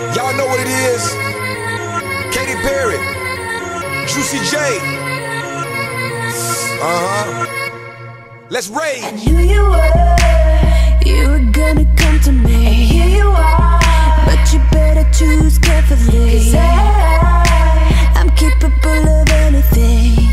Y'all know what it is. Katy Perry, Juicy J. Let's rage. I knew you were gonna come to me, and here you are. But you better choose carefully, 'cause I'm capable of anything.